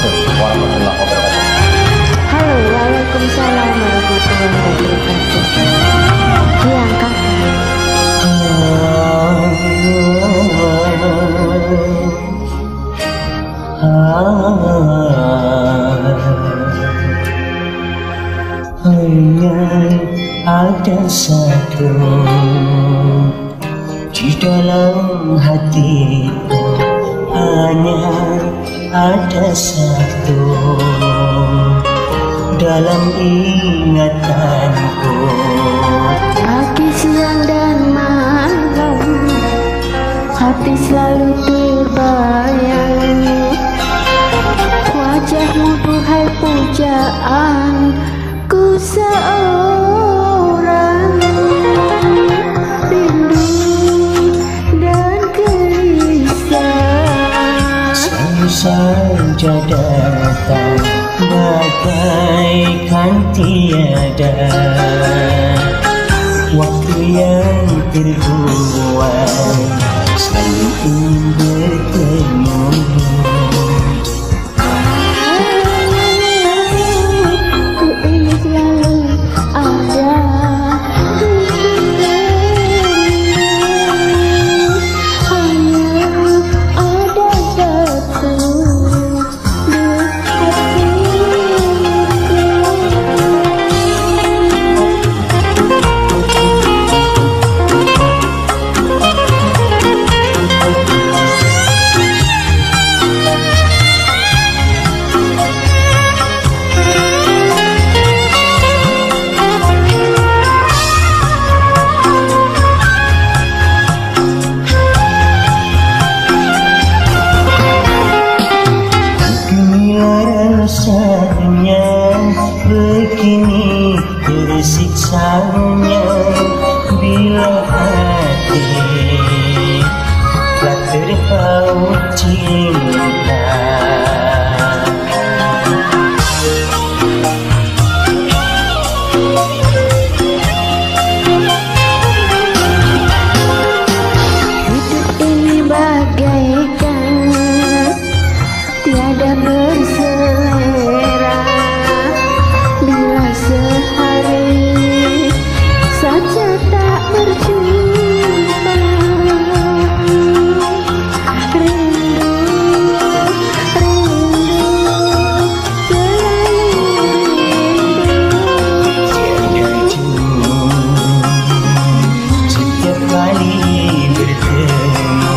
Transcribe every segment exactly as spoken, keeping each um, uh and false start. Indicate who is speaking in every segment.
Speaker 1: Assalamualaikum warahmatullahi wabarakatuh.
Speaker 2: Halo, waalaikumsalam warahmatullahi wabarakatuh. Diangkat.
Speaker 3: Hanya ada satu di dalam hatiku, hanya ada satu dalam ingatanku.
Speaker 2: Pagi, siang, dan malam hati selalu terbayang. Wajahmu duhai pujaan ku seorang. Rindu dan gelisah
Speaker 3: Selalu saja datang bagaikan tiada waktu yang terbuang, selalu ingin bertemu.
Speaker 2: ku ingin selalu ada hanya ada satu di
Speaker 3: Rasanya begini tersiksanya bila hati telah terpaut cinta.
Speaker 2: hidup ini bagaikan tiada berselera. Bila sehari saja tak berjumpa, rindu, rindu, selalu rindu.
Speaker 3: Setiap kali bertemu,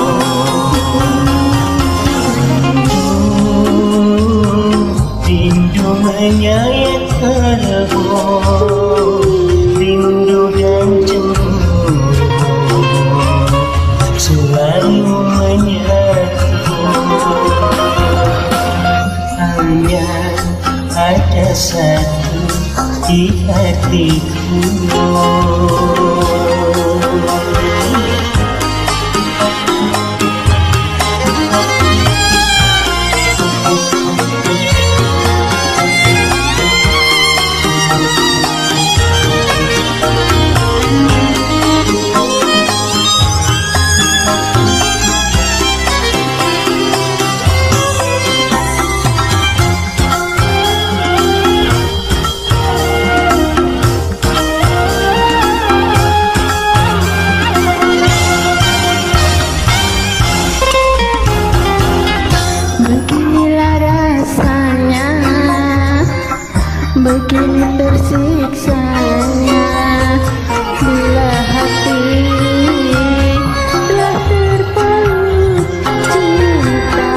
Speaker 3: rindu menyayat kalbu, rindu dan cemburu selalu menyatu. Hanya ada satu di hatiku.
Speaker 2: Beginilah rasanya, begini tersiksanya bila hati telah terpaut cinta.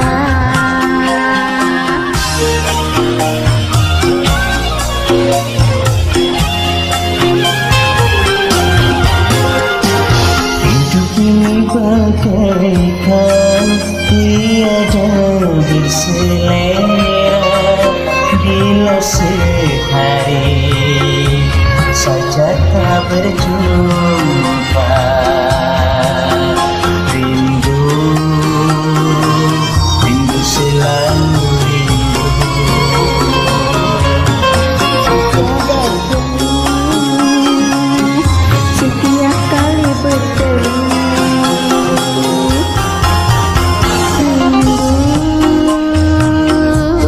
Speaker 3: Hidup ini bagaikan tiada berselera. Bila sehari saja tak berjumpa, rindu, rindu selalu rindu.
Speaker 2: Setiap kali bertemu, rindu,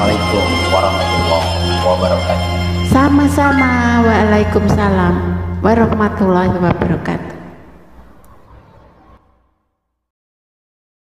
Speaker 3: Assalamualaikum warahmatullahi wabarakatuh.
Speaker 2: Sama-sama. Waalaikumsalam warahmatullahi wabarakatuh.